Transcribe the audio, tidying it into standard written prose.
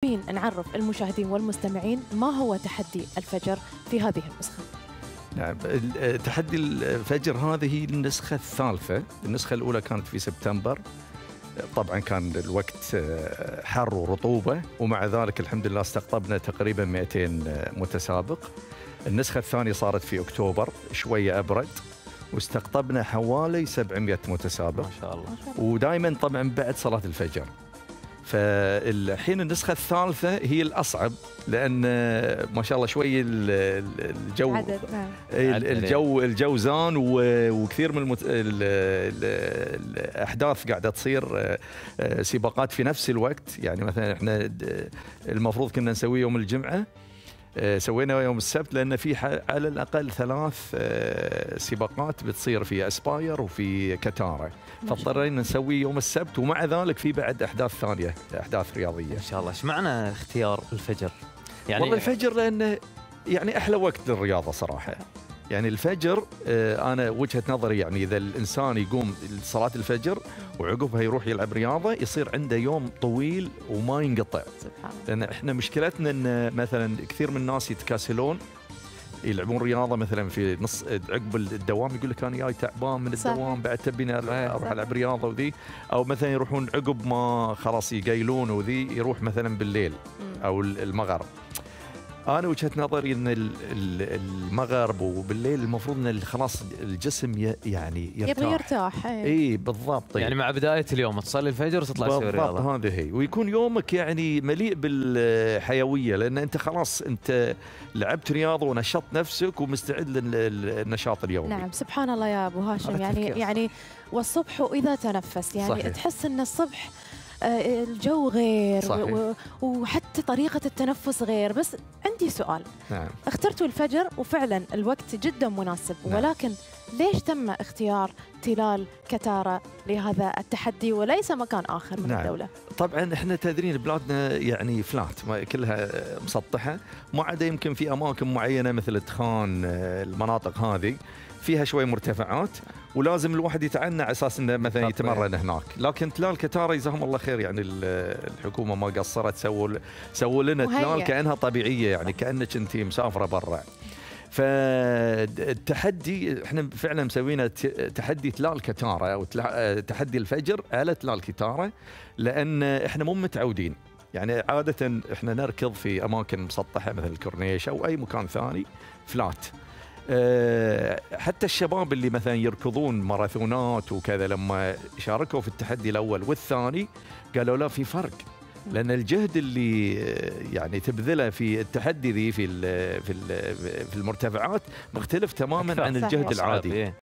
حابين نعرف المشاهدين والمستمعين ما هو تحدي الفجر في هذه النسخة. نعم، تحدي الفجر هذه النسخة الثالثة. النسخة الأولى كانت في سبتمبر، طبعا كان الوقت حر ورطوبة، ومع ذلك الحمد لله استقطبنا تقريبا 200 متسابق. النسخة الثانية صارت في أكتوبر، شوية أبرد، واستقطبنا حوالي 700 متسابق ما شاء الله. ودائما طبعا بعد صلاة الفجر. فالحين النسخة الثالثة هي الأصعب، لأن ما شاء الله شوي الجو عدد. الجو زان، وكثير من الأحداث قاعدة تصير، سباقات في نفس الوقت. يعني مثلا احنا المفروض كنا نسويه يوم الجمعة، سوينا يوم السبت، لأن في على الأقل 3 سباقات بتصير في أسباير وفي كتارة، فاضطرينا نسوي يوم السبت، ومع ذلك في بعد أحداث ثانية، أحداث رياضية. ما شاء الله. ايش معنى اختيار الفجر؟ يعني والله الفجر لأنه يعني أحلى وقت للرياضة صراحة. يعني الفجر أنا وجهة نظري، يعني إذا الإنسان يقوم صلاة الفجر وعقبها يروح يلعب رياضة، يصير عنده يوم طويل وما ينقطع. سبحان الله. لأن إحنا مشكلتنا أن مثلا كثير من الناس يتكاسلون يلعبون رياضة مثلا في نص عقب الدوام، يقول لك أنا جاي تعبان من الدوام، بعد تبيني أروح ألعب رياضة وذي، أو مثلا يروحون عقب ما خلاص يقيلون وذي، يروح مثلا بالليل أو المغرب. أنا وجهة نظري أن المغرب وبالليل المفروض أن خلاص الجسم يعني يبغى يرتاح. إي بالضبط. يعني مع بداية اليوم تصلي الفجر وتطلع تسوي رياضة. بالضبط، هذه هي، ويكون يومك يعني مليء بالحيوية، لأن أنت خلاص أنت لعبت رياضة ونشطت نفسك ومستعد للنشاط اليومي. نعم، سبحان الله يا أبو هاشم. يعني والصبح وإذا تنفس، يعني صحيح. تحس أن الصبح الجو غير، وحتى طريقة التنفس غير. بس عندي سؤال. نعم. اخترتوا الفجر وفعلا الوقت جدا مناسب، نعم. ولكن ليش تم اختيار تلال كتارة لهذا التحدي وليس مكان آخر من الدولة؟ طبعا احنا تدرين بلادنا يعني فلات، كلها مسطحة، ما عدا يمكن في أماكن معينة مثل تخان، المناطق هذه فيها شوي مرتفعات، ولازم الواحد يتعنى على اساس انه مثلا يتمرن هناك. لكن تلال كتارة جزاهم الله خير، يعني الحكومه ما قصرت، سووا لنا تلال كانها طبيعيه، يعني كانك انت مسافره برا. فالتحدي احنا فعلا مسوينا تحدي تلال كتارة او تحدي الفجر على تلال كتارة، لان احنا مو متعودين. يعني عاده احنا نركض في اماكن مسطحه مثل الكورنيش او اي مكان ثاني فلات. حتى الشباب اللي مثلا يركضون ماراثونات وكذا، لما شاركوا في التحدي الاول والثاني قالوا لا، في فرق، لان الجهد اللي يعني تبذله في التحدي ذي في المرتفعات مختلف تماما عن الجهد العادي.